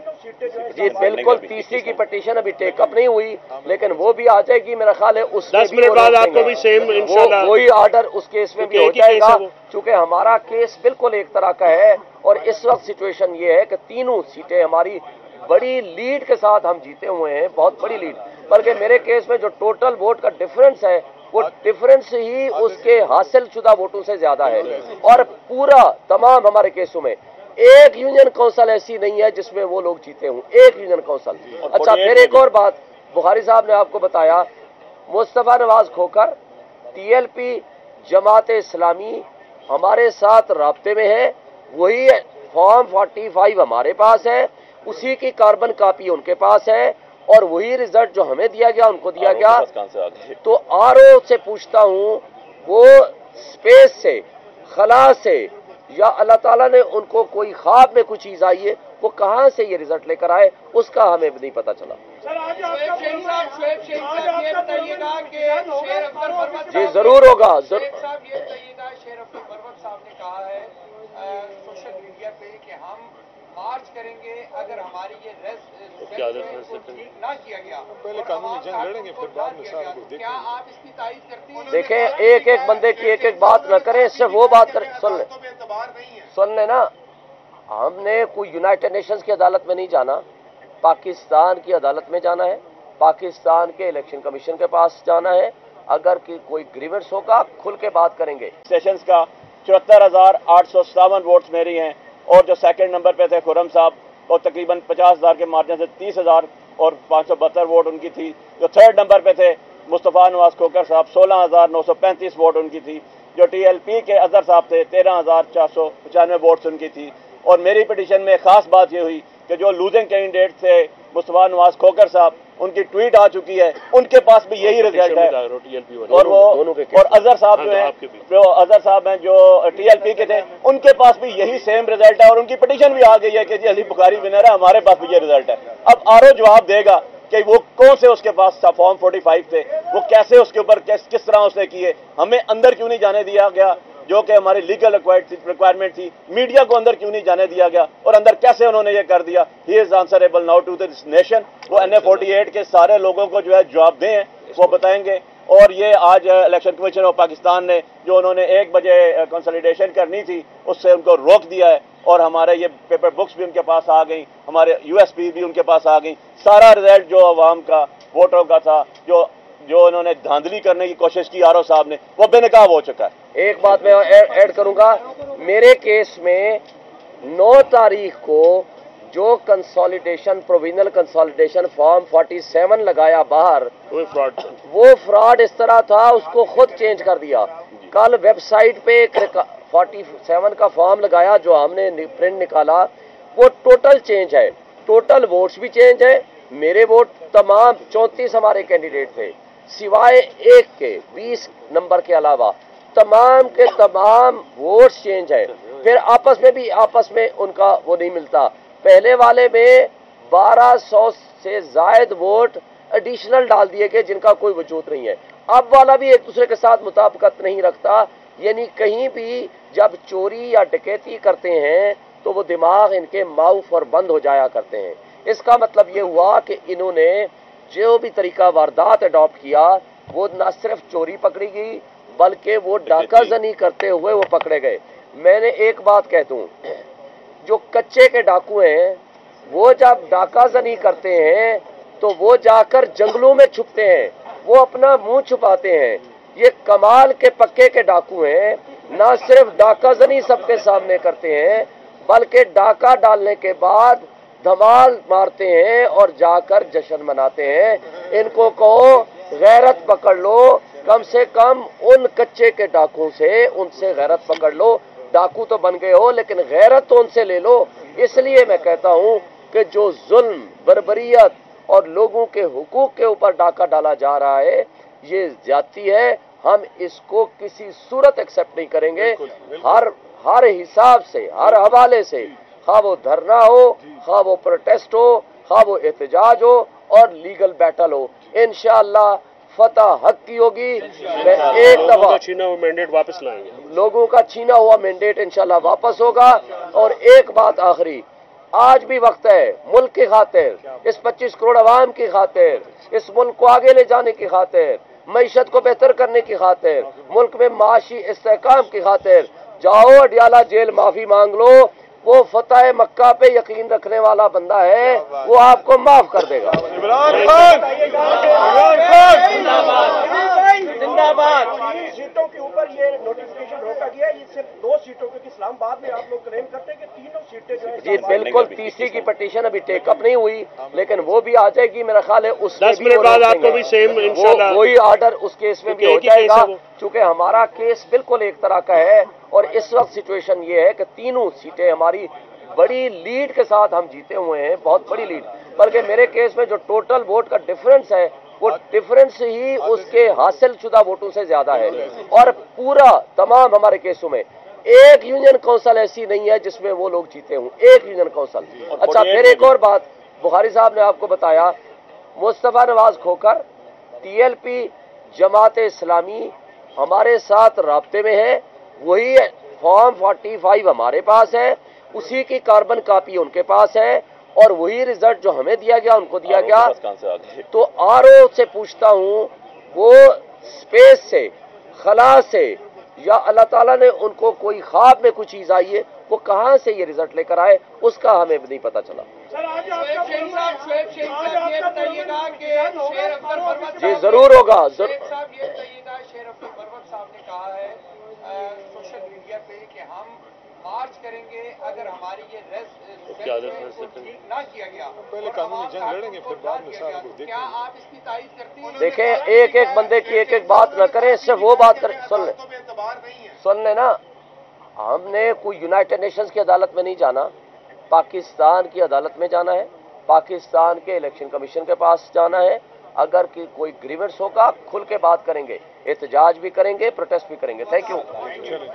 جی بالکل تیسری کی پٹیشن ابھی ٹیک اپ نہیں ہوئی لیکن وہ بھی آ جائے گی میرا خیال ہے اس 10 منٹ بعد آپ کو بھی سیم انشاءاللہ وہی آرڈر اس کیس میں بھی ہو جائے گا چونکہ ہمارا کیس بالکل ایک طرح کا ہے اور اس وقت سچویشن یہ ہے کہ تینوں سیٹیں ہماری بڑی لیڈ کے ساتھ ہم جیتے ہوئے ہیں بہت بڑی لیڈ بلکہ میرے کیس میں جو ٹوٹل ووٹ کا ڈفرنس ہے وہ ڈفرنس ہی اس کے حاصل شدہ ووٹوں سے زیادہ ہے اور پورا تمام ہمارے کیسوں میں ایک یونین کونسل ایسی نہیں ہے جس میں وہ لوگ جیتے ہوں ایک یونین کونسل اچھا پھر ایک اور بات بخاری صاحب نے آپ کو بتایا مصطفیٰ نواز کھوکھر ٹی ایل پی جماعت اسلامی ہمارے ساتھ رابطے میں ہے وہی فارم 45 ہمارے پاس ہے اسی کی کاربن کاپی ان کے پاس ہے اور وہی ریزلٹ جو ہمیں دیا گیا ان کو دیا گیا تو آر او سے پوچھتا ہوں وہ اسپیس سے خلا سے یا اللہ تعالیٰ نے ان کو کوئی خواب میں کوئی چیز آئی ہے وہ کہاں سے یہ ریزلٹ لے کر آئے اس کا ہمیں نہیں پتا چلا جی ضرور ہوگا سوشل میڈیا پہ کہ ہم مارچ کریں گے اگر ہماری یہ ٹھیک نہ کیا گیا پہلے قانونی جنگ لڑیں گے پھر بعد میں کیا آپ اس کی تائید کرتی ہیں دیکھیں ایک ایک بندے کی ایک ایک بات نہ کریں صرف وہ بات کریں سن لیں نا ہم نے کوئی یونائٹڈ نیشنز کی عدالت میں نہیں جانا پاکستان کی عدالت میں جانا ہے پاکستان کے الیکشن کمیشن کے پاس جانا ہے اگر کوئی گریونس ہوگا کھل کے بات کریں گے سیشنز کا 74,857 ووٹس میری ہیں اور جو سیکنڈ نمبر پہ تھے خرم صاحب اور تقریباً 50,000 کے مارجن سے 30,000 اور 572 ووٹ ان کی تھی جو تھرڈ نمبر پہ تھے مصطفیٰ نواز کھوکھر صاحب 16,935 ووٹ ان کی تھی جو ٹی ایل پی کے اظہر صاحب تھے 13,495 ووٹس ان کی تھی اور میری پٹیشن میں خاص بات یہ ہوئی کہ جو لوزنگ کینڈیڈیٹ تھے مصطفیٰ نواز کھوکھر صاحب ان کی ٹویٹ آ چکی ہے ان کے پاس بھی یہی رزلٹ ہے اور اظہر صاحب جو ہیں اظہر صاحب ہیں جو ٹی ایل پی کے تھے ان کے پاس بھی یہی سیم رزلٹ ہے اور ان کی پٹیشن بھی آ گئی ہے کہ جی علی بخاری ونر ہے ہمارے پاس بھی یہ رزلٹ ہے اب آر او جواب دے گا کہ وہ کون سے اس کے پاس فارم 45 تھے وہ کیسے اس کے اوپر کس طرح اس نے کیے ہمیں اندر کیوں نہیں جانے دیا گیا جو کہ ہماری لیگل ریکوائرمنٹ تھی میڈیا کو اندر کیوں نہیں جانے دیا گیا اور اندر کیسے انہوں نے یہ کر دیا he is answerable now to this nation وہ NA48 کے سارے لوگوں کو جو ہے جواب دیں وہ بتائیں گے اور یہ آج الیکشن کمیشن آف پاکستان نے جو انہوں نے 1 بجے کنسولیڈیشن کرنی تھی اس سے ان کو روک دیا ہے اور ہمارے یہ پیپر بکس بھی ان کے پاس آ گئیں ہمارے USB بھی ان کے پاس آ گئیں سارا رزلٹ جو عوام کا ووٹروں کا تھا جو انہوں نے دھاندلی کرنے کی کوشش کی آر او صاحب نے وہ بے نقاب ہو چکا ہے ایک بات میں ایڈ کروں گا میرے کیس میں 9 تاریخ کو جو کنسالیڈیشن پروویژنل کنسالیڈیشن فارم 47 لگایا باہر وہ فراڈ اس طرح تھا اس کو خود چینج کر دیا کل ویب سائٹ پہ 47 کا فارم لگایا جو ہم نے پرنٹ نکالا وہ ٹوٹل چینج ہے ٹوٹل ووٹس بھی چینج ہے میرے ووٹ تمام 34 ہمارے کینڈیڈیٹ تھے سوائے ایک کے 20 نمبر کے علاوہ تمام کے تمام ووٹس چینج ہے پھر آپس میں ان کا وہ نہیں ملتا پہلے والے میں 1200 سے زائد ووٹ ایڈیشنل ڈال دیے گئے جن کا کوئی وجود نہیں ہے اب والا بھی ایک دوسرے کے ساتھ مطابقت نہیں رکھتا یعنی کہیں بھی جب چوری یا ڈکیتی کرتے ہیں تو وہ دماغ ان کے معاف اور بند ہو جایا کرتے ہیں اس کا مطلب یہ ہوا کہ انہوں نے جو بھی طریقہ واردات اڈاپٹ کیا وہ نہ صرف چوری پکڑی گئی بلکہ وہ ڈاکہ زنی کرتے ہوئے وہ پکڑے گئے میں نے ایک بات کہہ دوں جو کچے کے ڈاکو ہیں وہ جب ڈاکہ زنی کرتے ہیں تو وہ جا کر جنگلوں میں چھپتے ہیں وہ اپنا منہ چھپاتے ہیں یہ کمال کے پکے کے ڈاکو ہیں نہ صرف ڈاکہ زنی سب کے سامنے کرتے ہیں بلکہ ڈاکہ ڈالنے کے بعد دھمال مارتے ہیں اور جا کر جشن مناتے ہیں ان کو کہو غیرت پکڑ لو کم سے کم ان کچے کے ڈاکوں سے ان سے غیرت پکڑ لو ڈاکو تو بن گئے ہو لیکن غیرت تو ان سے لے لو اس لیے میں کہتا ہوں کہ جو ظلم بربریت اور لوگوں کے حقوق کے اوپر ڈاکہ ڈالا جا رہا ہے یہ زیادتی ہے ہم اس کو کسی صورت ایکسپٹ نہیں کریں گے ہر حساب سے ہر حوالے سے خواہ وہ دھرنا ہو خواہ وہ پروٹیسٹ ہو خواہ وہ احتجاج ہو اور لیگل بیٹل ہو انشاءاللہ فتح حق کی ہوگی میں ایک دفعہ چھینا ہوا مینڈیٹ واپس لائیں گے لوگوں کا چھینا ہوا مینڈیٹ انشاءاللہ واپس ہوگا اور ایک بات آخری आज भी वक्त है मुल्क की खातिर, इस 25 करोड़ आवाम की खातिर, इस मुल्क को आगे ले जाने की खातिर, मईशत को बेहतर करने की खातिर, मुल्क में माशी इस्तेहकाम की खातिर जाओ अडियाला जेल माफी मांग लो। वो फतेह मक्का पे यकीन रखने वाला बंदा है, वो आपको माफ कर देगा। जिंदाबाद। 3 सीटों के ऊपर ये नोटिफिकेशन रोका गया, इससे 2 सीटों के इस्लामाबाद में आप लोग क्लेम करते हैं कि तीनों सीटें जो है जी बिल्कुल, तीसरी की पटिशन अभी टेकअप नहीं हुई, लेकिन वो भी आ जाएगी मेरा ख्याल है। उसमें 10 मिनट बाद आपको भी सेम इंशाल्लाह वही ऑर्डर उस केस में भी हो जाएगा, चूंकि हमारा केस बिल्कुल एक तरह का है। और इस वक्त सिचुएशन ये है कि तीनों सीटें हमारी बड़ी लीड के साथ हम जीते हुए हैं, बहुत बड़ी लीड। बल्कि मेरे केस में जो टोटल वोट का डिफरेंस है वो डिफरेंस ही उसके हासिल शुदा वोटों से ज्यादा है। और पूरा तमाम हमारे केसों में एक यूनियन काउंसिल ऐसी नहीं है जिसमें वो लोग जीते हों, एक यूनियन काउंसिल। अच्छा, फिर एक और बात बुखारी साहब ने आपको बताया, मुस्तफा नवाज खोखर TLP जमात इस्लामी हमारे साथ राब्ते में है, वही फॉर्म 45 हमारे पास है, उसी की कार्बन कापी उनके पास है, और वही रिजल्ट जो हमें दिया गया उनको दिया गया। तो RO से पूछता हूं, वो स्पेस से, खला से, या अल्लाह ताला ने उनको कोई ख्वाब में कुछ चीज आई है, वो कहां से ये रिजल्ट लेकर आए उसका हमें नहीं पता चला। जी जरूर होगा। शेर अब्दुल बरवत साहब ने कहा है सोशल मीडिया पे कि हम मार्च करेंगे अगर हमारी ये ठीक ना किया गया, पहले कानूनी जंग लड़ेंगे फिर बाद में सारा कुछ। क्या आप इसकी तारीफ करती हैं? देखें, एक एक बंदे की एक एक बात न करें, सिर्फ वो बात करें। सुन ले ना, हमने कोई यूनाइटेड नेशंस की अदालत में नहीं जाना, पाकिस्तान की अदालत में जाना है, पाकिस्तान के इलेक्शन कमीशन के पास जाना है। अगर कोई ग्रीवेंस होगा खुल के बात करेंगे, एहतजाज भी करेंगे, प्रोटेस्ट भी करेंगे। Thank you.